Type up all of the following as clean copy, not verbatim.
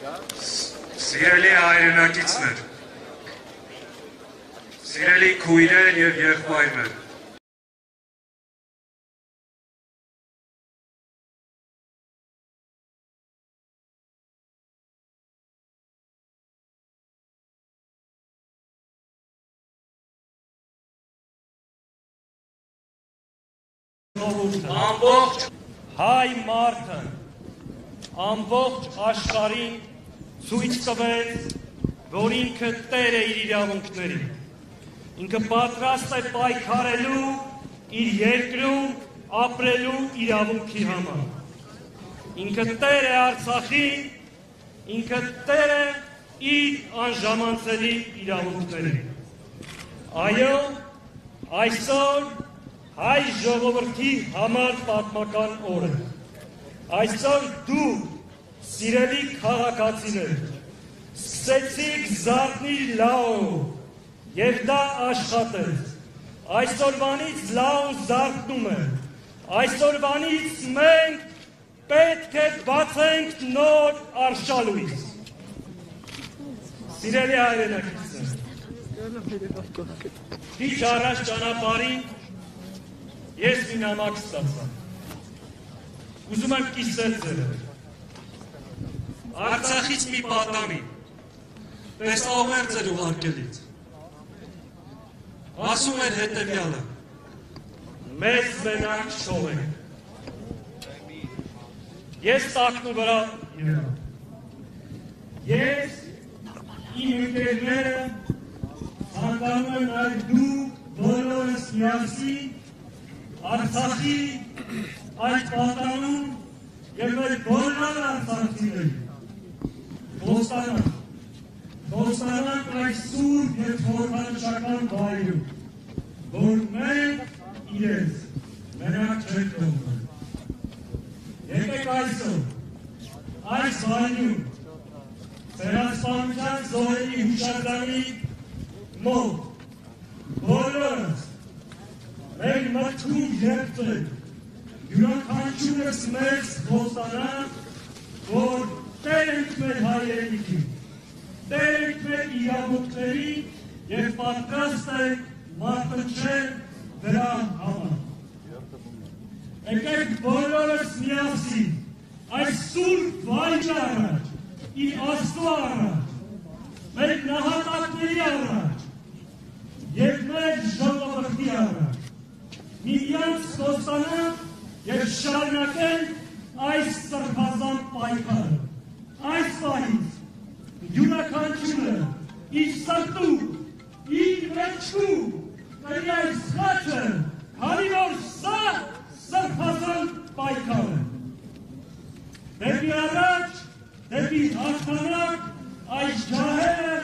Սիրելի հայրենակիցներ, սիրելի քույրեր և եղբայրներ, ամբողջ հայ մարդը ամբողջ աշխարհին ցույց տվեց, որ ինքը տեր է իր իրավունքների։ Ինքը պատրաստ է պայքարելու իր երկրում ապրելու իրավունքի համար։ Ինքը տեր է Արցախի, ինքը տեր է իր անժամանցելի իրավունքների։ Այո, այսօր հայ ժողովրդի համար պատմական օր է։ Այսօր դուք, սիրելի քաղաքացիներ, սկսեցիք զարթնել լավ եւ դա աշխատեց։ Այսօրվանից լավ զարթնում է։ Այսօրվանից մենք պետք է բացենք նոր արշալույս։ Սիրելի հայրենակիցներ, քիչ առաջ ճանապարհին ես մի նամակ ստացա։ Ուզում եմ կիսել ձեր հետ։ Արցախից մի պատանի, տեսահողեր ձեր ուղարկելից։ Ասում էր հետևյալը. մեզ մենակ չթողեք։ Ես տակնու վրա եղա։ Ես իմ ընկերները ցանկանում եմ նաև դուք բոլորս միասին Արցախի այդ պատանում և մեր բոլոր արցախցիներին խոստանանք այս սուրբ և խորհրդանշական վայրում, որ մենք իրենց մենակ չենք թողնելու։ Եկեք այսօր այս վայրում Ցեղասպանության զոհերի հուշարձանի մոտ բոլորս մենք մտքում երբեք յուրաքանչյուրս մեզ խոստանանք, որ տեր ենք մեր հայրենիքի, տեր ենք մեր իրավունքների և պատրաստ ենք մարտնչել դրա համար։ Եկեք բոլորս միասին այս սուրբ վայրի առաջ, իր Աստծու առաջ, մեր նահատակների առաջ և մեր ժողովրդի առաջ միմյանց խոստանանք և շարունակենք այս սրբազան պայքարը։ Այս պահից յուրաքանչյուրը իր սրտում, իր մեջքում կրի այս խաչը, քանի որ սա սրբազան պայքար է։ Դեպի առաջ, դեպի հաղթանակ այս ջահերը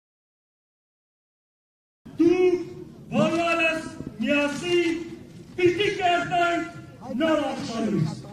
դուք բոլորս միասին պիտի կերտենք նոր աշխարհույս։